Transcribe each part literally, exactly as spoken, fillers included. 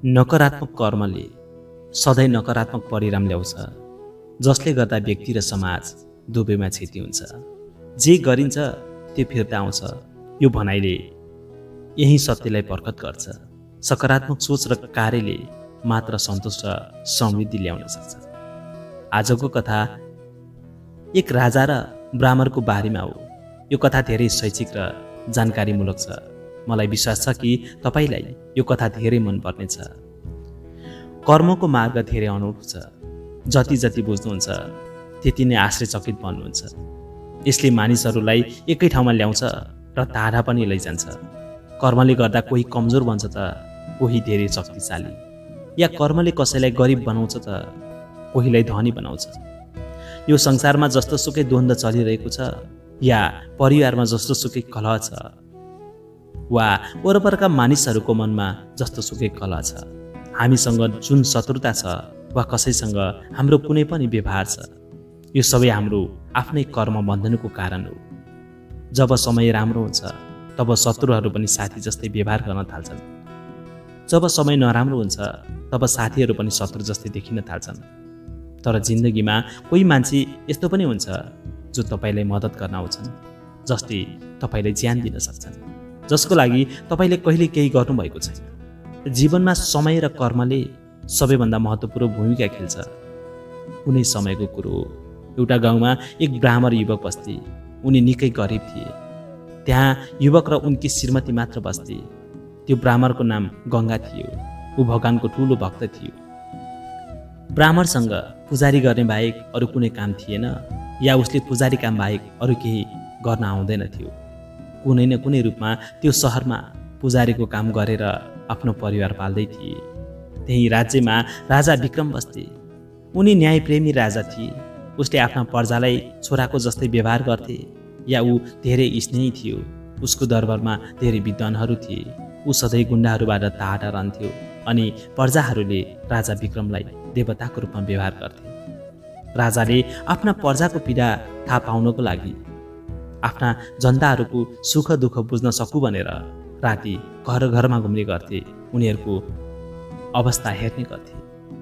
नकारात्मक कर्मले सधैँ नकारात्मक परिणाम ल्याउँछ, जसले गर्दा व्यक्ति र समाज दुवैमा क्षति हुन्छ। जे गरिन्छ त्यो फिर्ता आउँछ। यो भनाइले यही सत्यलाई प्रकट गर्छ। सकारात्मक सोच र कार्यले मात्र सन्तोष र समृद्धि ल्याउन सक्छ। आजको कथा एक राजा र ब्राह्मणको बारेमा हो। यो कथा धेरै शैक्षिक र जानकारीमूलक छ। मलाई विश्वास छ कि तपाईलाई यो कथा धेरै मन पर्नेछ। कर्मको मार्ग धेरै अनौठो छ। जति जति बुझ्नुहुन्छ त्यति नै आश्चर्यचकित बन्नुहुन्छ। यसले मानिसहरूलाई एकै ठाउँमा ल्याउँछ र टाढा पनि लैजान्छ। कर्मले गर्दा कोही कमजोर बन्छ त कोही धेरै शक्तिशाली, या कर्मले कसैलाई गरिब बनाउँछ त कोहीलाई धनी बनाउँछ। यो संसारमा जस्तो सुकै द्वन्द्व चलिरहेको छ, या परिवारमा जस्तो सुकै कलह छ, वा वरपरका मानिसहरूको मनमा जस्तो सुकै कलह छ, हामीसँग जुन शत्रुता छ वा कसैसँग हाम्रो कुनै पनि व्यवहार छ, यो सबै हाम्रो आफ्नै कर्म बन्धनको कारण हो। जब समय राम्रो हुन्छ तब शत्रुहरू पनि साथी जस्तै व्यवहार गर्न थाल्छन्। जब समय नराम्रो हुन्छ तब साथीहरू पनि शत्रु जस्तै देखिन थाल्छन्। तर जिन्दगीमा कोही मान्छे यस्तो पनि हुन्छ जो तपाईलाई मद्दत गर्न आउँछन्, जसले तपाईलाई ज्यान दिन सक्छन्, जसको लागि तपाईले कहिले केही गर्नुभएको छैन। जीवनमा समय र कर्मले सबैभन्दा महत्त्वपूर्ण भूमिका खेल्छ। कुनै समयको कुरो हो, एउटा गाउँमा एक ब्राह्मण युवक बस्थे। उनी निकै गरिब थिए। त्यहाँ युवक र उनकी श्रीमती मात्र बस्थे। त्यो ब्राह्मणको नाम गंगा थियो। ऊ भगवानको ठुलो भक्त थियो। ब्राह्मणसँग पुजारी गर्ने बाहेक अरू कुनै काम थिएन, या उसले पुजारी काम बाहेक अरू केही गर्न आउँदैन थियो। कुनै न कुनै रूपमा त्यो सहरमा पुजारीको काम गरेर आफ्नो परिवार पाल्दै थिए। त्यही राज्यमा राजा विक्रम बस्थे। उनी न्यायप्रेमी राजा थिए। उसले आफ्ना प्रजालाई छोराको जस्तै व्यवहार गर्थे, या ऊ धेरै स्नेही थियो। उसको दरबारमा धेरै विद्वानहरू थिए। ऊ सधैँ गुण्डाहरूबाट टाढा रहन्थ्यो, अनि प्रजाहरूले राजा विक्रमलाई देवताको रूपमा व्यवहार गर्थे। राजाले आफ्ना प्रजाको पीडा थाहा पाउनको लागि आफ्ना जनताहरूको सुख दुःख बुझ्न सकु भनेर राति घर घरमा घुम्ने गर्थे, उनीहरूको अवस्था हेर्ने गर्थे।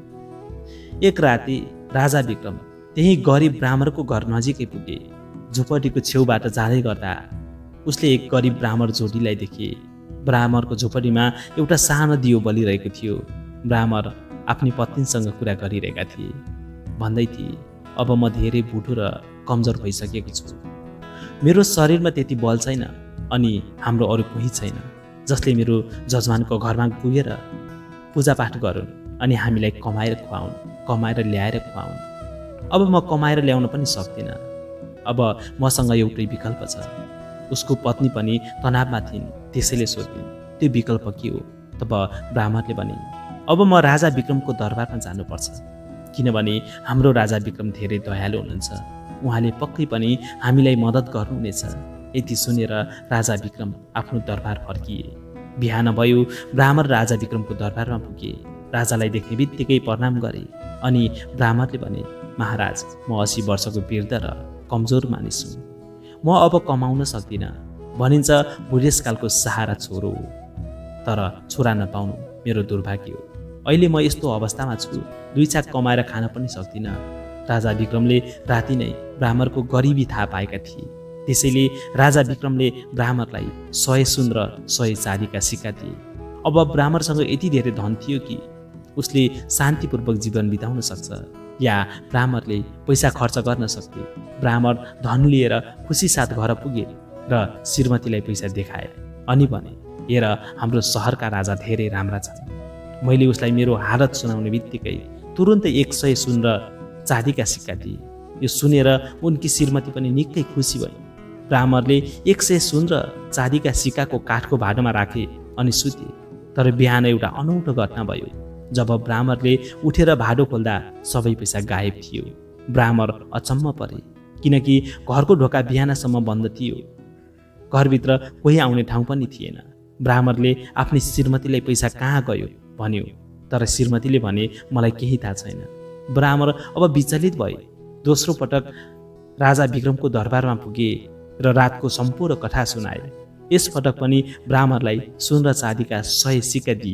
एक राति राजा विक्रम त्यही गरिब ब्राह्मणको घर नजिकै पुगे। झोपडीको छेउबाट जाँदै गर्दा उसले एक गरिब ब्राह्मण जोडीलाई देखे। ब्राह्मणको झोपडीमा एउटा सानो दियो बलिरहेको थियो। ब्राह्मण आफ्नी पत्नीसँग कुरा गरिरहेका थिए। भन्दै थिए, अब म धेरै बुढो र कमजोर भइसकेको छु। मेरो शरीरमा त्यति बल छैन, अनि हाम्रो अरू कोही छैन जसले मेरो जजमानको घरमा पुगेर पूजापाठ गरून् अनि हामीलाई कमाएर खुवाउन्, कमाएर ल्याएर खुवाउन्। अब म कमाएर ल्याउन पनि सक्दिनँ। अब मसँग एउटै विकल्प छ। उसको पत्नी पनि तनावमा थिइन्, त्यसैले सोधिन्, त्यो विकल्प के हो? तब ब्राह्मणले भने, अब म राजा विक्रमको दरबारमा जानुपर्छ, किनभने हाम्रो राजा विक्रम धेरै दयालु हुनुहुन्छ। उहाँले पक्कै पनि हामीलाई मद्दत गर्नुहुनेछ। यति सुनेर राजा विक्रम आफ्नो दरबार फर्किए। बिहान भयो, ब्राह्मण राजा विक्रमको दरबारमा पुगे। राजालाई देख्ने बित्तिकै प्रणाम गरे, अनि ब्राह्मणले भने, महाराज, म अस्सी वर्षको वृद्ध र कमजोर मानिस हुँ। म अब कमाउन सक्दिनँ। भनिन्छ बुढेसकालको सहारा छोरो हो, तर छोरा नपाउनु मेरो दुर्भाग्य हो। अहिले म यस्तो अवस्थामा छु, दुई छाक कमाएर खान पनि सक्दिनँ। राजा विक्रमले राति नै ब्राह्मणको गरिबी थाहा पाएका थिए। त्यसैले राजा विक्रमले ब्राह्मणलाई सय सुन र सय चाँदीका सिक्का दिए। अब ब्राह्मणसँग यति धेरै धन थियो कि उसले शान्तिपूर्वक जीवन बिताउन सक्छ, या ब्राह्मणले पैसा खर्च गर्न सक्थे। ब्राह्मण धन लिएर खुसी साथ घर पुगे र श्रीमतीलाई पैसा देखाए, अनि भने, हेर, हाम्रो सहरका राजा धेरै राम्रा छन्। मैले उसलाई मेरो हालत सुनाउने बित्तिकै तुरुन्तै एक सय सुन र चाँदीका सिक्का दिए। यो सुनेर उनकी श्रीमती पनि निकै खुसी भए। ब्राह्मणले एक सय सुन र चाँदीका सिक्काको काठको भाँडोमा राखे अनि सुते। तर बिहान एउटा अनौठो घटना भयो। जब ब्राह्मणले उठेर भाँडो खोल्दा सबै पैसा गायब थियो। ब्राह्मण अचम्म परे, किनकि घरको ढोका बिहानसम्म बन्द थियो। घरभित्र कोही आउने ठाउँ पनि थिएन। ब्राह्मणले आफ्नी श्रीमतीलाई पैसा कहाँ गयो भन्यो, तर श्रीमतीले भने, मलाई केही थाहा छैन। ब्राह्मण अब विचलित भए। दोस्रो पटक राजा विक्रमको दरबारमा पुगे र रातको सम्पूर्ण कथा सुनाए। यस पटक पनि ब्राह्मणलाई सुन र चाँदीका सय सिक्का दिइयो।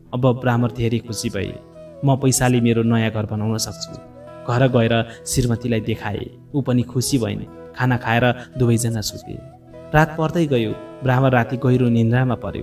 अब ब्राह्मण धेरै खुसी भए। म पैसाले मेरो नयाँ घर बनाउन सक्छु। घर गएर श्रीमतीलाई देखाए। ऊ पनि खुसी भइन्। खाना खाएर दुवैजना सुते। रात पर्दै गयो। ब्राह्मण राति गहिरो निन्द्रामा पर्यो।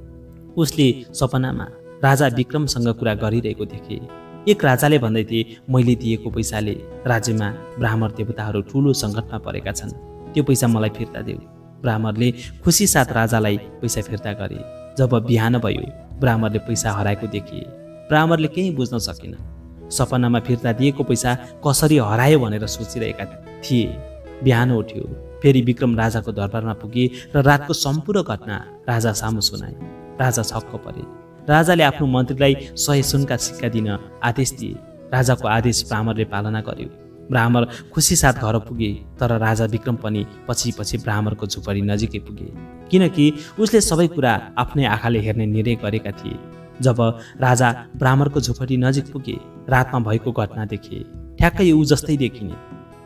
उसले सपनामा राजा विक्रमसँग कुरा गरिरहेको देखे। एक राजाले भन्दै थिए, मैले दिएको पैसाले राज्यमा ब्राह्मण देवताहरू ठुलो सङ्कटमा परेका छन्, त्यो पैसा मलाई फिर्ता देऊ। ब्राह्मणले खुसी साथ राजालाई पैसा फिर्ता गरे। जब बिहान भयो, ब्राह्मणले पैसा हराएको देखे। ब्राह्मणले केही बुझ्न सकेन। सपनामा फिर्ता दिएको पैसा कसरी हरायो भनेर सोचिरहेका थिए। बिहान उठ्यो। फेरि विक्रम राजाको दरबारमा पुगे र रातको सम्पूर्ण घटना राजा सामु सुनाए। राजा छक्क परे। राजाले आफ्नो मन्त्रीलाई सय सुनका सिक्का दिन आदेश दिए। राजाको आदेश ब्राह्मणले पालना गर्यो। ब्राह्मण खुसी साथ घर पुगे। तर राजा विक्रम पनि पछि पछि ब्राह्मणको झुपडी नजिकै पुगे, किनकि उसले सबै कुरा आफ्नै आँखाले हेर्ने निर्णय गरेका थिए। जब राजा ब्राह्मणको झुपडी नजिक पुगे, रातमा भएको घटना देखे। ठ्याक्कै ऊ जस्तै देखिने,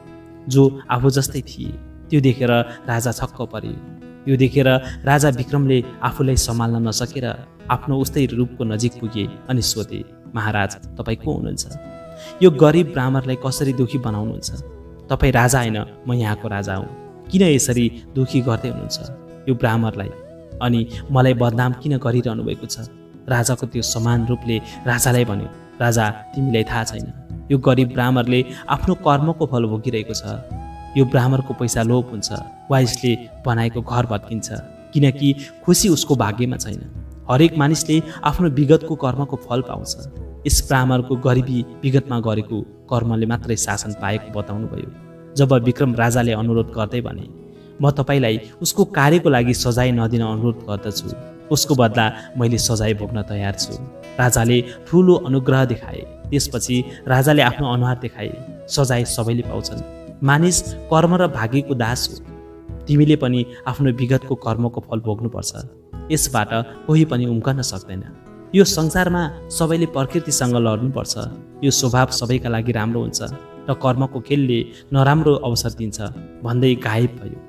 जो आफू जस्तै थिए। त्यो देखेर राजा छक्क परे। यो देखेर राजा विक्रमले आफूलाई सम्हाल्न नसकेर आफ्नो उस्तै रूपको नजिक पुगे अनि सोधे, महाराज, तपाईँ को हुनुहुन्छ? यो गरिब ब्राह्मणलाई कसरी दुखी बनाउनुहुन्छ? तपाईँ राजा होइन, म यहाँको राजा हुँ। किन यसरी दुखी गर्दै हुनुहुन्छ यो ब्राह्मणलाई? अनि मलाई बदनाम किन गरिरहनु भएको छ? राजाको त्यो समान रूपले राजालाई भन्यो, राजा, तिमीलाई थाहा छैन, यो गरिब ब्राह्मणले आफ्नो कर्मको फल भोगिरहेको छ। यो ब्राह्मणको पैसा लोभ हुन्छ वा यसले बनाएको घर भत्किन्छ, किनकि खुसी उसको भाग्यमा छैन। हरेक मानिसले आफ्नो विगतको कर्मको फल पाउँछ। यस ब्राह्मणको गरिबी विगतमा गरेको कर्मले मात्रै शासन पाएको बताउनु भयो। जब विक्रम राजाले अनुरोध गर्दै भने, म तपाईँलाई उसको कार्यको लागि सजाय नदिन अनुरोध गर्दछु, उसको बदला मैले सजाय भोग्न तयार छु। राजाले ठुलो अनुग्रह देखाए। त्यसपछि राजाले आफ्नो अनुहार देखाए। सजाय सबैले पाउँछन्। मानिस कर्म र भाग्यको दास हो। तिमीले पनि आफ्नो विगतको कर्मको फल भोग्नुपर्छ। यसबाट कोही पनि उम्कन सक्दैन। यो संसारमा सबैले प्रकृतिसँग लड्नुपर्छ। यो स्वभाव सबैका लागि राम्रो हुन्छ र कर्मको खेलले नराम्रो अवसर दिन्छ भन्दै गायब भयो।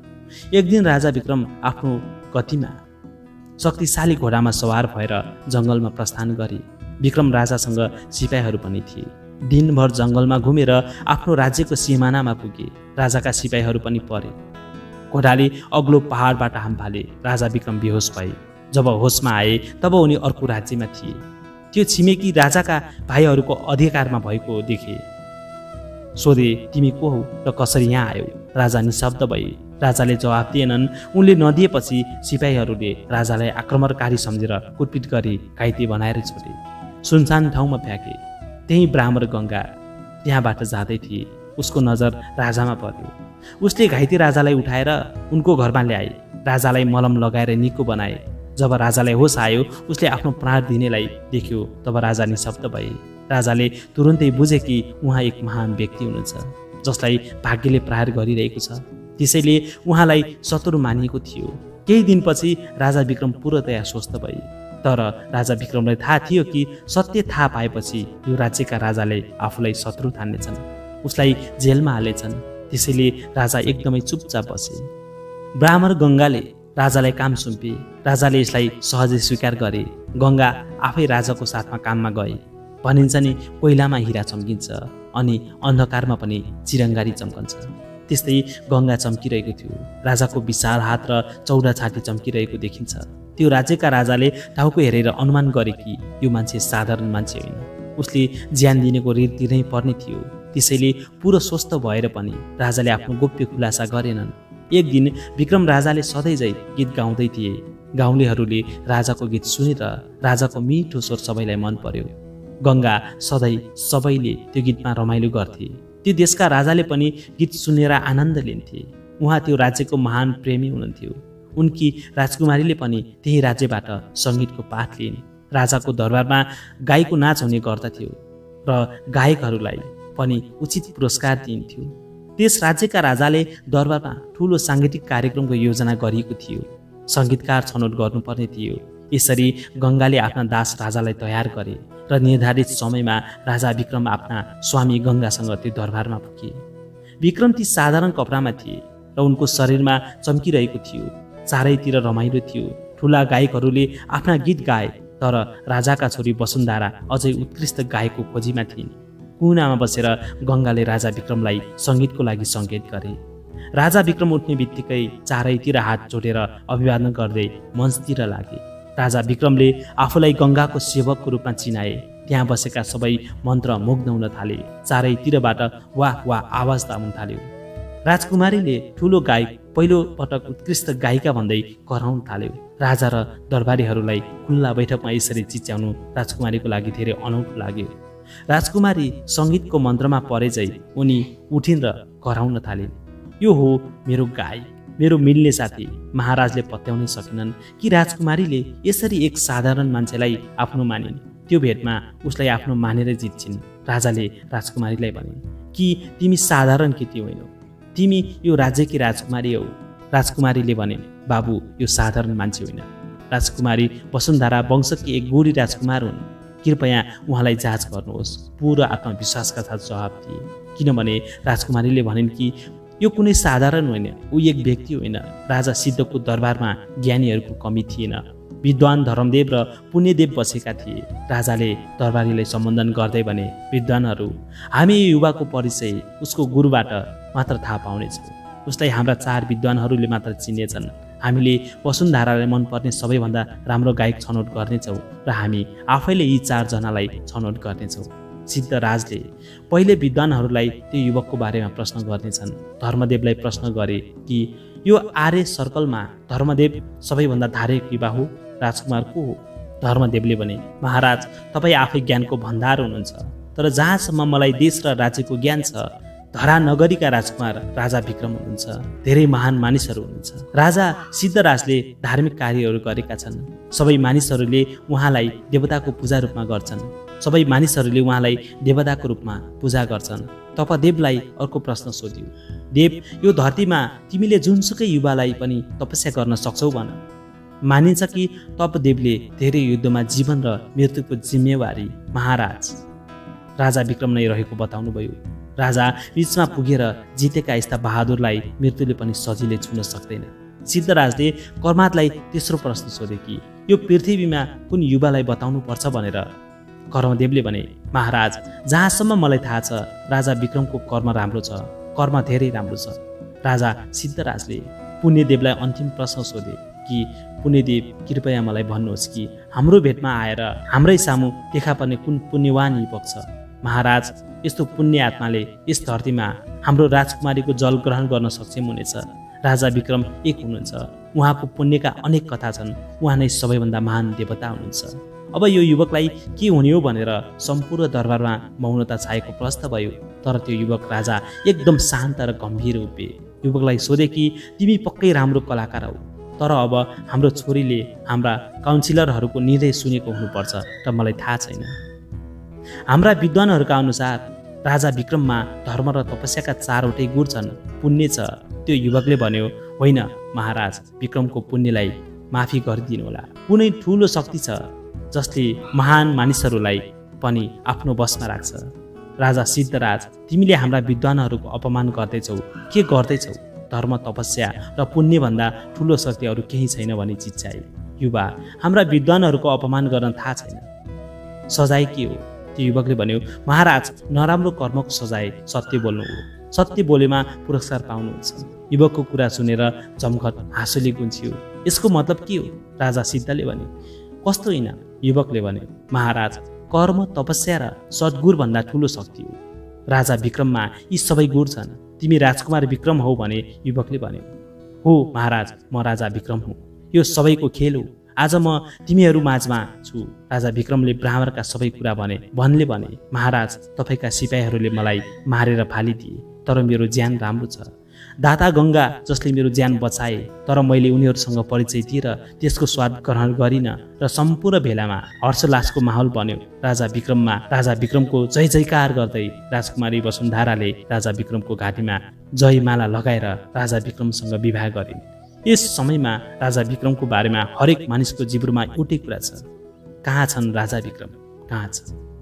एक दिन राजा विक्रम आफ्नो गतिमा शक्तिशाली घोडामा सवार भएर जङ्गलमा प्रस्थान गरे। विक्रम राजासँग सिपाहीहरू पनि थिए। दिनभर जङ्गलमा घुमेर आफ्नो राज्यको सिमानामा पुगे। राजाका सिपाहीहरू पनि परे। घोडाले अग्लो पहाडबाट हाम फाले। राजा विक्रम बेहोस भए। जब होसमा आए तब उनी अर्को राज्यमा थिए। त्यो छिमेकी राजाका भाइहरूको अधिकारमा भएको देखे। सोधे, तिमी को हौ र कसरी यहाँ आयौ? राजा निशब्द भए। राजाले जवाफ दिएनन्। उनले नदिएपछि सिपाहीहरूले राजालाई आक्रमणकारी सम्झेर कुटपिट गरी घाइते बनाएर छोडे। सुनसान ठाउँमा फ्याँके। त्यही ब्राह्मण गङ्गा त्यहाँबाट जाँदै थिए। उसको नजर राजामा पर्यो। उसले घाइते राजालाई उठाएर उनको घरमा ल्याए। राजालाई मलम लगाएर निको बनाए। जब राजालाई होस आयो, उसले आफ्नो प्राण दिनेलाई देख्यो। तब राजा निशब्द भए। राजाले तुरुन्तै बुझे कि उहाँ एक महान व्यक्ति हुनुहुन्छ, जसलाई भाग्यले प्रहार गरिरहेको छ। त्यसैले उहाँलाई शत्रु मानिएको थियो। केही दिनपछि राजा विक्रम पूर्णतया स्वस्थ भए। तर राजा विक्रमलाई थाहा थियो कि सत्य थाहा पाएपछि यो राज्यका राजाले आफूलाई शत्रु ठान्नेछन्, उसलाई जेलमा हाल्नेछन्। त्यसैले राजा एकदमै चुपचाप बसे। ब्राह्मण गङ्गाले राजालाई काम सुम्पे। राजाले यसलाई सहजै स्वीकार गरे। गङ्गा आफै राजाको साथमा काममा गए। भनिन्छ नि, कोइलामा हिरा चम्किन्छ अनि अन्धकारमा पनि चिरङ्गारी चम्कन्छ। त्यस्तै गङ्गा चम्किरहेको थियो। राजाको विशाल हात र चौडा छाती चम्किरहेको देखिन्छ। त्यो राज्यका राजाले टाउको हेरेर अनुमान गरे कि यो मान्छे साधारण मान्छे होइन, उसले ज्यान दिनेको ऋण तिर्नै पर्ने थियो। त्यसैले पुरो स्वस्थ भएर पनि राजाले आफ्नो गोप्य खुलासा गरेनन्। एक दिन विक्रम राजाले सधैँझै गीत गाउँदै थिए। गाउँलेहरूले राजाको गीत सुनेर राजाको मिठो स्वर सबैलाई मन पर्यो। गङ्गा सधैँ सबैले त्यो गीतमा रमाइलो गर्थे। त्यो देशका राजाले पनि गीत सुनेर आनन्द लिन्थे। उहाँ त्यो राज्यको महान प्रेमी हुनुहुन्थ्यो। उनकी राजकुमारीले पनि त्यही राज्यबाट सङ्गीतको पाठ लिइन्। राजाको दरबारमा गाईको नाच हुने गर्दथ्यो र गायकहरूलाई पनि उचित पुरस्कार दिइन्थ्यो। त्यस राज्यका राजाले दरबारमा ठुलो साङ्गीतिक कार्यक्रमको योजना गरिएको थियो। सङ्गीतकार छनौट गर्नुपर्ने थियो। यसरी गङ्गाले आफ्ना दास राजालाई तयार गरे र निर्धारित समयमा राजा विक्रम आफ्ना स्वामी गङ्गासँग त्यो दरबारमा पुगे। विक्रम ती साधारण कपडामा थिए र उनको शरीरमा चम्किरहेको थियो। चारैतिर रमाइलो थियो। ठुला गायकहरूले आफ्ना गीत गाए। तर राजाका छोरी वसुन्धरा अझै उत्कृष्ट गायकको खोजीमा थिइन्। कुनामा बसेर गङ्गाले राजा विक्रमलाई सङ्गीतको लागि सङ्केत गरे। राजा विक्रम उठ्ने बित्तिकै चारैतिर हात जोडेर अभिवादन गर्दै मञ्चतिर लागे। राजा विक्रमले आफूलाई गङ्गाको सेवकको रूपमा चिनाए। त्यहाँ बसेका सबै मन्त्र मुग्ध हुन थाले। चारैतिरबाट वाह वाह आवाज आउन थाल्यो। राजकुमारीले ठुलो गायक, पहिलो पटक उत्कृष्ट गायिका भन्दै कराउन थाल्यो। राजा र दरबारीहरूलाई खुल्ला बैठकमा यसरी चिच्याउनु राजकुमारीको लागि धेरै अनौठो लाग्यो। राजकुमारी सङ्गीतको मन्त्रमा परे झै उनी उठिन् र कराउन थालिन्, यो हो मेरो गायक, मेरो मिल्ने साथी। महाराजले पत्याउनै सकेनन् कि राजकुमारीले यसरी एक साधारण मान्छेलाई आफ्नो मानिन्। त्यो भेटमा उसलाई आफ्नो मानेर जित्छिन्। राजाले राजकुमारीलाई भने कि तिमी साधारण केटी होइनौ, तिमी यो राज्यकी राजकुमारी हौ। राजकुमारीले भने बाबु यो साधारण मान्छे होइन, राजकुमारी वसुन्धरा वंशकी एक गोरी राजकुमार हुन्, कृपया उहाँलाई जाँच गर्नुहोस्। पूर्ण आत्मविश्वासका साथ जवाब दिए, किनभने राजकुमारीले भनिन् कि यो कुनै साधारण होइन, ऊ एक व्यक्ति होइन। राजा सिद्धको दरबारमा ज्ञानीहरूको कमी थिएन, विद्वान धर्मदेव र पुण्यदेव बसेका थिए। राजाले दरबारीलाई सम्बोधन गर्दै भने, विद्वानहरू, हामी यो युवाको परिचय उसको गुरुबाट मात्र थाहा पाउनेछौँ। उसलाई हाम्रा चार विद्वानहरूले मात्र चिनेछन्। हामीले वसुन्धरालाई मनपर्ने सबैभन्दा राम्रो गायक छनौट गर्नेछौँ र हामी आफैले यी चारजनालाई छनौट गर्नेछौँ। सिद्धराजले पहिले विद्वानहरूलाई त्यो युवकको बारेमा प्रश्न गर्नेछन्। धर्मदेवलाई प्रश्न गरे कि यो आर्य सर्कलमा धर्मदेव सबैभन्दा धार्मिक युवा हो, राजकुमार को हो? धर्मदेवले भने, महाराज तपाईँ आफै ज्ञानको भण्डार हुनुहुन्छ, तर जहाँसम्म मलाई देश र राज्यको ज्ञान छ, धरा नगरीका राजकुमार राजा विक्रम हुनुहुन्छ। धेरै महान मानिसहरू हुनुहुन्छ। राजा सिद्धराजले धार्मिक कार्यहरू गरेका छन्। सबै मानिसहरूले उहाँलाई देवताको पूजा रूपमा गर्छन्। सबै मानिसहरूले उहाँलाई देवताको रूपमा पूजा गर्छन्। तपदेवलाई अर्को प्रश्न सोध्यो, देव, यो धरतीमा तिमीले जुनसुकै युवालाई पनि तपस्या गर्न सक्छौ भन। मानिन्छ कि तपदेवले धेरै युद्धमा जीवन र मृत्युको जिम्मेवारी महाराज राजा विक्रम नै रहेको बताउनु भयो। राजा बीचमा पुगेर जितेका यस्ता बहादुरलाई मृत्युले पनि सजिलै छुन सक्दैन। सिद्धराजले कर्मातलाई तेस्रो प्रश्न सोधे कि यो पृथ्वीमा कुन युवालाई बताउनु पर्छ भनेर। कर्मदेवले भने, महाराज जहाँसम्म मलाई थाहा छ राजा विक्रमको कर्म राम्रो छ, कर्म धेरै राम्रो छ। राजा सिद्धराजले पुण्यदेवलाई अन्तिम प्रश्न सोधे कि पुण्यदेव, कृपया मलाई भन्नुहोस् कि हाम्रो भेटमा आएर हाम्रै सामु देखा पर्ने कुन पुण्यवान युवक छ? महाराज, यस्तो पुण्य आत्माले यस धरतीमा हाम्रो राजकुमारीको जल ग्रहण गर्न सक्षम हुनेछ। राजा विक्रम एक हुनुहुन्छ, उहाँको पुण्यका अनेक कथा छन्, उहाँ नै सबैभन्दा महान देवता हुनुहुन्छ। अब यो युवकलाई के हुने हो भनेर सम्पूर्ण दरबारमा मौनता छाएको प्रश्न भयो। तर त्यो युवक राजा एकदम शान्त र गम्भीर उभिए। युवकलाई सोधे कि तिमी पक्कै राम्रो कलाकार हौ, तर अब हाम्रो छोरीले हाम्रा काउन्सिलरहरूको निर्णय सुनेको हुनुपर्छ र मलाई थाहा छैन। हाम्रा विद्वानहरूका अनुसार राजा विक्रममा धर्म र तपस्याका चारवटै गुण छन्, पुण्य छ। त्यो युवकले भन्यो, होइन महाराज, विक्रमको पुण्यलाई माफी गरिदिनुहोला। कुनै ठुलो शक्ति छ जसले महान मानिसहरूलाई पनि आफ्नो बसमा राख्छ। राजा सिद्धराज, तिमीले हाम्रा विद्वानहरूको अपमान गर्दैछौ। के गर्दैछौ? धर्म, तपस्या र पुण्यभन्दा ठुलो शक्ति अरू केही छैन भनी चिच्याए। युवा, हाम्रा विद्वानहरूको अपमान गर्न थाहा छैन, सजाय के हो? त्यो युवकले भन्यो, महाराज, नराम्रो कर्मको सजाय सत्य बोल्नु हो। सत्य बोलेमा पुरस्कार पाउनुहुन्छ। युवकको कुरा सुनेर जमघट हाँसोले गुन्जियो। यसको मतलब के हो? राजा सिद्धले भने। कस्तो होइन? युवकले भने, महाराज, कर्म, तपस्या र सद्गुण भन्दा ठुलो शक्ति हो। राजा विक्रममा यी सबै गुण छन्। तिमी राजकुमार विक्रम हौ भने? युवकले भन्यो, हो महाराज, म राजा विक्रम हुँ। यो सबैको खेल हो। आज म तिमीहरू माझमा छु। राजा विक्रमले ब्राह्मणका सबै कुरा भने। वनले भने, महाराज, तपाईँका सिपाहीहरूले मलाई मारेर फालिदिए, तर मेरो ज्यान राम्रो छ। दाता गङ्गा जसले मेरो ज्यान बचाए, तर मैले उनीहरूसँग परिचय दिएर त्यसको स्वाद ग्रहण गरिनँ र सम्पूर्ण भेलामा हर्षोल्लासको माहौल बन्यो। राजा विक्रममा राजा विक्रमको जय जयकार गर्दै राजकुमारी वसुन्धराले राजा विक्रमको घाँटीमा जयमाला लगाएर राजा विक्रमसँग विवाह गरिन्। यस समयमा राजा विक्रमको बारेमा हरेक मानिसको जिब्रोमा एउटै कुरा छ, कहाँ छन् राजा विक्रम, कहाँ छ?